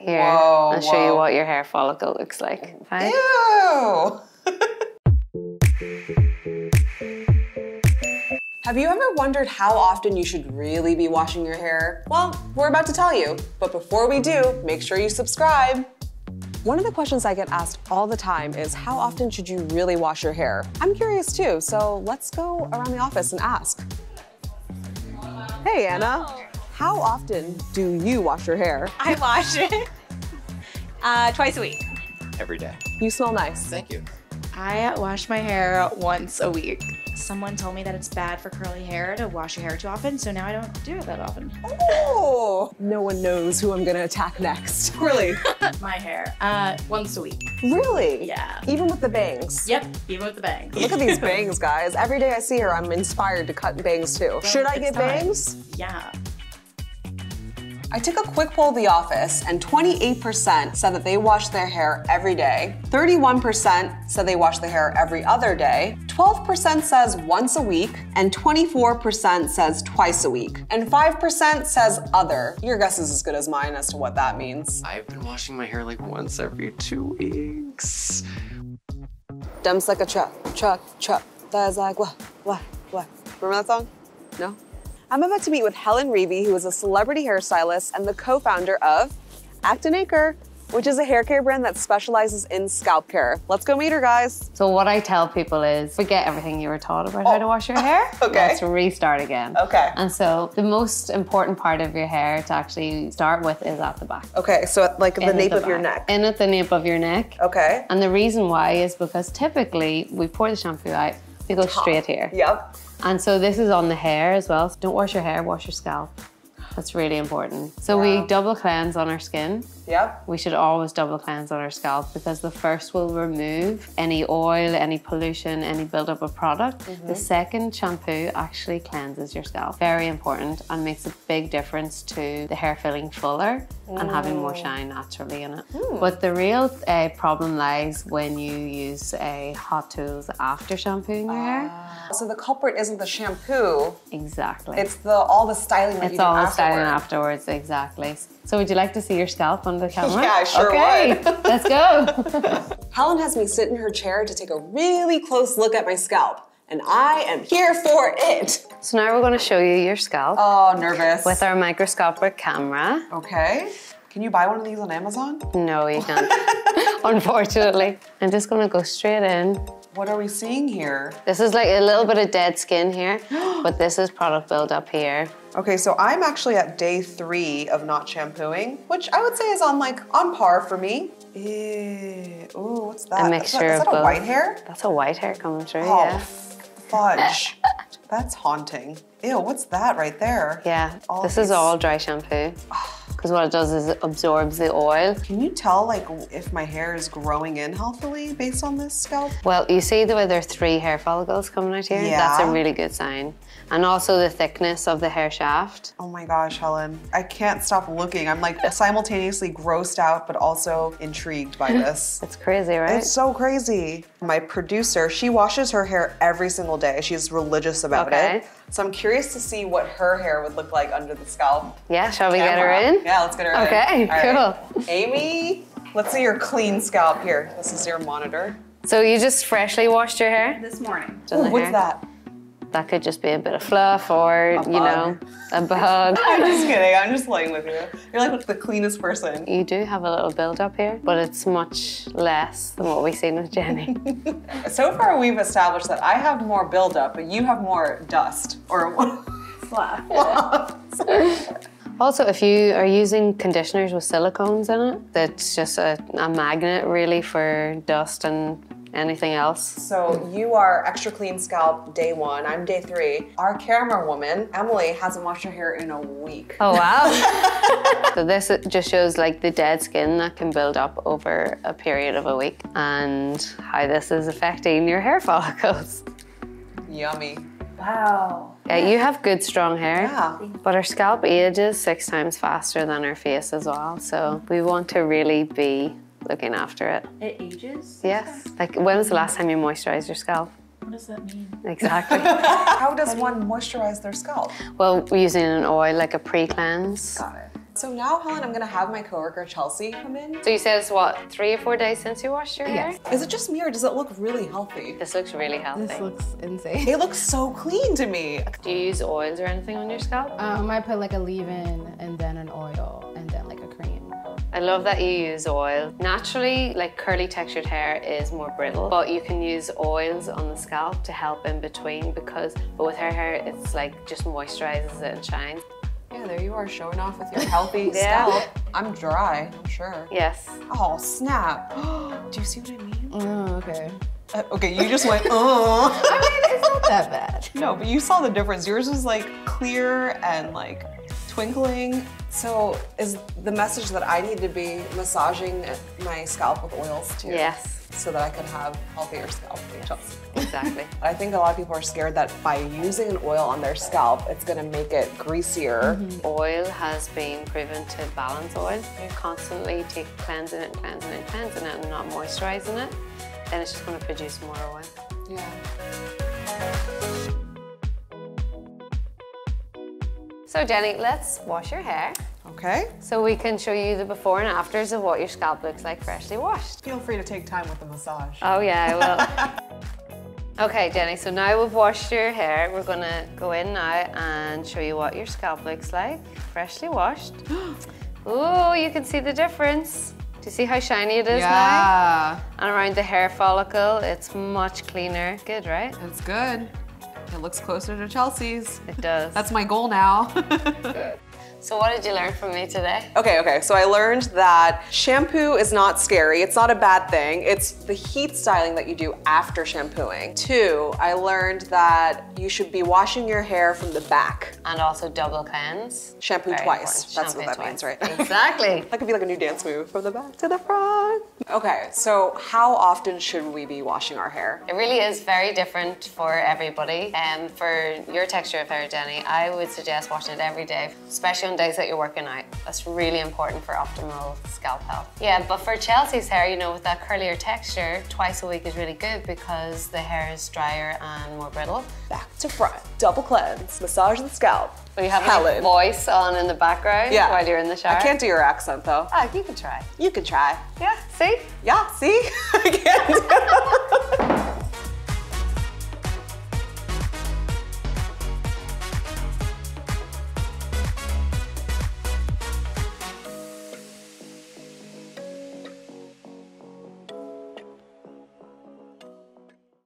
Here, Whoa, I'll show you what your hair follicle looks like. Fine? Ew! Have you ever wondered how often you should really be washing your hair? Well, we're about to tell you, but before we do, make sure you subscribe. One of the questions I get asked all the time is how often should you really wash your hair? I'm curious too, so let's go around the office and ask. Hey Anna, how often do you wash your hair? I wash it twice a week. Every day. You smell nice. Thank you. I wash my hair once a week. Someone told me that it's bad for curly hair to wash your hair too often, so now I don't do it that often. Oh, no one knows who I'm gonna attack next. Really? My hair, once a week. Really? Yeah. Even with the bangs? Yep, even with the bangs. Look at these bangs, guys. Every day I see her, I'm inspired to cut bangs too. Should I get it's time. bangs? Yeah. I took a quick poll of the office and 28% said that they wash their hair every day, 31% said they wash their hair every other day, 12% says once a week, and 24% says twice a week, and 5% says other. Your guess is as good as mine as to what that means. I've been washing my hair like once every 2 weeks. Dumps like a truck. That's like, what? Remember that song? No? I'm about to meet with Helen Reavy, who is a celebrity hairstylist and the co-founder of Act & Acre, which is a hair care brand that specializes in scalp care. Let's go meet her, guys. So what I tell people is, forget everything you were taught about how to wash your hair. Okay. Let's restart again. Okay. And so the most important part of your hair to actually start with is at the back. Okay, so at like the In at nape the of your back. neck. In at the nape of your neck. Okay. And the reason why is because typically we pour the shampoo out, we go straight here. Yep. And so this is on the hair as well. So don't wash your hair, wash your scalp. That's really important. So we double cleanse on our skin. Yep. We should always double cleanse on our scalp because the first will remove any oil, any pollution, any buildup of product. The second shampoo actually cleanses your scalp. Very important and makes a big difference to the hair feeling fuller and having more shine naturally in it. But the real problem lies when you use hot tools after shampooing your hair. So the culprit isn't the shampoo, Exactly. it's all the styling that you It's do all the afterward. styling afterwards, exactly. So would you like to see your scalp on the camera? Yeah, I sure okay, would. Let's go. Helen has me sit in her chair to take a really close look at my scalp, and I am here for it. So now we're going to show you your scalp Oh, nervous. with our microscopic camera. Okay. Can you buy one of these on Amazon? No, you can't, unfortunately. I'm just going to go straight in. What are we seeing here? This is like a little bit of dead skin here, but this is product buildup here. Okay, so I'm actually at day 3 of not shampooing, which I would say is on par for me. Ew. Ooh, what's that? A mixture is that of a both. white hair? That's a white hair coming through, Oh, yeah. fudge. That's haunting. Ew, what's that right there? Yeah, All this is these- all dry shampoo. Because what it does is it absorbs the oil. Can you tell like if my hair is growing in healthily based on this scalp? Well, you see the way there are 3 hair follicles coming out here? Yeah. That's a really good sign. And also the thickness of the hair shaft. Oh my gosh, Helen. I can't stop looking. I'm like simultaneously grossed out, but also intrigued by this. It's crazy, right? It's so crazy. My producer, she washes her hair every single day. She's religious about Okay. it. So I'm curious to see what her hair would look like under the scalp. Yeah, shall we get her camera. in? Yeah, let's get her in. Okay, All right. cool. Amy, let's see your clean scalp here. This is your monitor. So you just freshly washed your hair? This morning. Done the Ooh, what's hair? that? That could just be a bit of fluff or, you know, a bug. I'm just kidding. I'm just playing with you. You're like the cleanest person. You do have a little build up here, but it's much less than what we've seen with Jenny. So far, we've established that I have more buildup, but you have more dust or Also, if you are using conditioners with silicones in it, that's just a magnet really for dust and anything else. So you are extra clean scalp day 1, I'm day 3. Our camera woman, Emily, hasn't washed her hair in a week. Oh, wow. So this just shows like the dead skin that can build up over a period of a week and how this is affecting your hair follicles. Yummy. Wow. You have good, strong hair, Yeah. but our scalp ages 6 times faster than our face as well. So we want to really be looking after it. It ages? Yes. Like, when was the last time you moisturized your scalp? What does that mean? Exactly. How does one moisturize their scalp? Well, we're using an oil, like a pre-cleanse. Got it. So now, Helen, I'm gonna have my coworker Chelsea come in. So you said it's what, 3 or 4 days since you washed your hair? Is it just me or does it look really healthy? This looks really healthy. This looks insane. It looks so clean to me. Do you use oils or anything on your scalp? I put like a leave-in and then an oil and then like a cream. I love that you use oil. Naturally, like curly textured hair is more brittle, but you can use oils on the scalp to help in between but with her hair, it's like just moisturizes it and shines. Yeah, there you are showing off with your healthy scalp. I'm dry, I'm sure. Yes. Oh, snap. Do you see what I mean? Oh, okay. Okay, you just went, oh. I mean, it's not that bad. No, but you saw the difference. Yours was like clear and like twinkling. So is the message that I need to be massaging my scalp with oils too? Yes. So that I can have healthier scalp. Yes. Exactly. I think a lot of people are scared that by using an oil on their scalp, it's gonna make it greasier. Oil has been proven to balance oil. You constantly cleansing it and cleansing it and cleansing it and not moisturizing it, then it's just gonna produce more oil. Yeah. So Jenny, let's wash your hair Okay. so we can show you the before and afters of what your scalp looks like freshly washed. Feel free to take time with the massage. Oh yeah, I will. Okay, Jenny, so now we've washed your hair, we're gonna go in now and show you what your scalp looks like, freshly washed. Ooh, you can see the difference. Do you see how shiny it is now? And around the hair follicle, it's much cleaner. Good, right? It's good. It looks closer to Chelsea's. It does. That's my goal now. So what did you learn from me today? Okay, so I learned that shampoo is not scary. It's not a bad thing. It's the heat styling that you do after shampooing. 2, I learned that you should be washing your hair from the back. And also double cleanse. Shampoo Very twice. important. That's Shampoo what that means, twice. right? Exactly. That could be like a new dance move, from the back to the front. Okay, so how often should we be washing our hair? It really is very different for everybody. For your texture of hair, Jenny, I would suggest washing it every day, especially on days that you're working out. That's really important for optimal scalp health. Yeah, but for Chelsea's hair, you know, with that curlier texture, twice a week is really good because the hair is drier and more brittle. Back to front, double cleanse, massage the scalp. But you have my voice on in the background while you're in the shower. I can't do your accent though. Oh, you can try. You can try. Yeah, see? Yeah, see? I can't.